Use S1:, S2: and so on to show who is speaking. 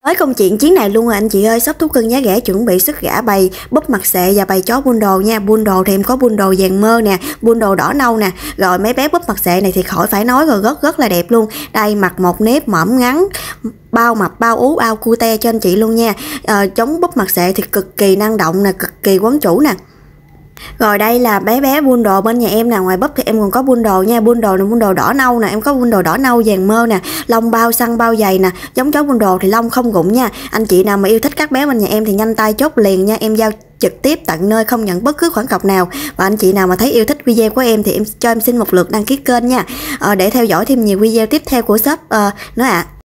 S1: Với công chuyện chuyến này luôn rồi anh chị ơi, shop thú cưng giá rẻ chuẩn bị xuất gã bầy búp mặt xệ và bầy chó Poodle nha. Poodle thì em có Poodle vàng mơ nè, Poodle đỏ nâu nè. Rồi mấy bé búp mặt xệ này thì khỏi phải nói rồi, rất là đẹp luôn. Đây mặt một nếp mõm ngắn, bao mập bao ú ao cute cho anh chị luôn nha. Chống búp mặt xệ thì cực kỳ năng động nè, cực kỳ quấn chủ nè. Rồi đây là bé Poodle bên nhà em nè, ngoài búp thì em còn có Poodle nha, Poodle này Poodle đỏ nâu nè, em có Poodle đỏ nâu vàng mơ nè, lông bao săn bao dày nè, giống chó Poodle thì lông không rụng nha. Anh chị nào mà yêu thích các bé bên nhà em thì nhanh tay chốt liền nha, em giao trực tiếp tận nơi không nhận bất cứ khoản cọc nào. Và anh chị nào mà thấy yêu thích video của em thì em xin một lượt đăng ký kênh nha, để theo dõi thêm nhiều video tiếp theo của shop nữa ạ.